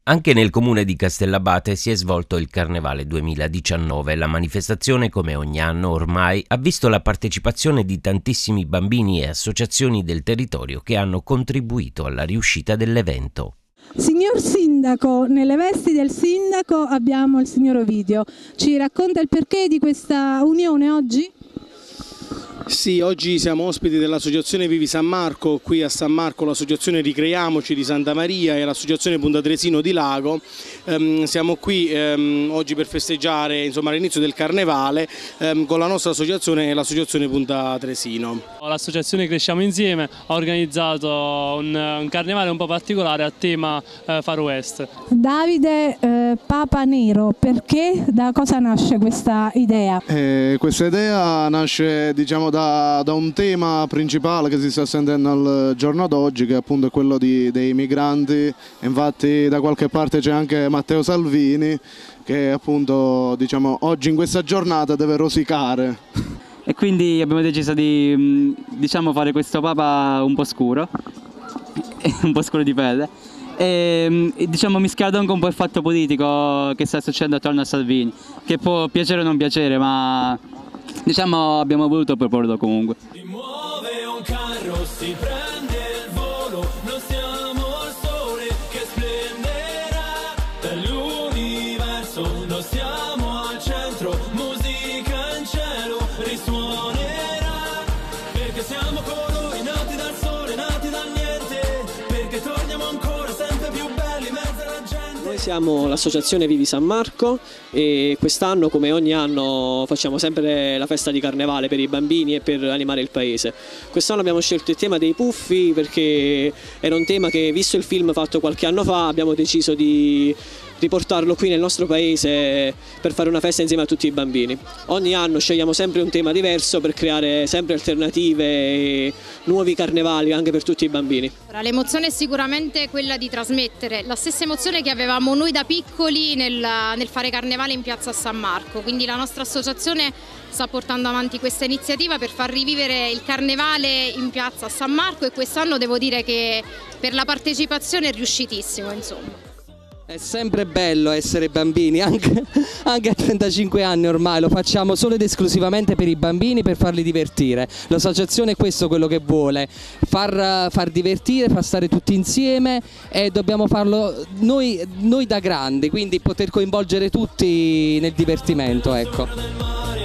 Anche nel comune di Castellabate si è svolto il Carnevale 2019. La manifestazione, come ogni anno ormai, ha visto la partecipazione di tantissimi bambini e associazioni del territorio che hanno contribuito alla riuscita dell'evento. Signor Sindaco, nelle vesti del Sindaco abbiamo il signor Ovidio. Ci racconta il perché di questa unione oggi? Sì, oggi siamo ospiti dell'Associazione Vivi San Marco, qui a San Marco l'Associazione Ricreiamoci di Santa Maria e l'Associazione Punta Tresino di Lago. Siamo qui oggi per festeggiare l'inizio del Carnevale con la nostra associazione e l'Associazione Punta Tresino. L'Associazione Cresciamo Insieme ha organizzato un carnevale un po' particolare a tema Far West. Davide Papa Nero, perché? Da cosa nasce questa idea? Questa idea nasce da un tema principale che si sta sentendo al giorno d'oggi, che appunto è quello dei migranti. Infatti da qualche parte c'è anche Matteo Salvini che appunto oggi in questa giornata deve rosicare. E quindi abbiamo deciso di fare questo Papa un po' scuro di pelle e mischiato anche un po' il fatto politico che sta succedendo attorno a Salvini, che può piacere o non piacere, ma abbiamo voluto proporlo comunque. Si muove un carro, si prende il volo, non siamo il sole che splenderà per l'universo, non siamo al centro, musica in cielo risuonerà, perché siamo colori nati dal sole, nati dal niente, perché torniamo ancora sempre più belli in mezzo alla gente. Noi siamo l'Associazione Vivi San Marco e quest'anno, come ogni anno, facciamo sempre la festa di Carnevale per i bambini e per animare il paese. Quest'anno abbiamo scelto il tema dei puffi perché era un tema che, visto il film fatto qualche anno fa, abbiamo deciso di riportarlo qui nel nostro paese per fare una festa insieme a tutti i bambini. Ogni anno scegliamo sempre un tema diverso per creare sempre alternative e nuovi carnevali anche per tutti i bambini. L'emozione è sicuramente quella di trasmettere la stessa emozione che avevamo noi da piccoli nel fare carnevale in piazza San Marco, quindi la nostra associazione sta portando avanti questa iniziativa per far rivivere il carnevale in piazza San Marco e quest'anno devo dire che per la partecipazione è riuscitissimo, insomma. È sempre bello essere bambini, anche a 35 anni ormai lo facciamo solo ed esclusivamente per i bambini, per farli divertire. L'associazione è questo quello che vuole, far divertire, far stare tutti insieme, e dobbiamo farlo noi da grandi, quindi poter coinvolgere tutti nel divertimento, ecco.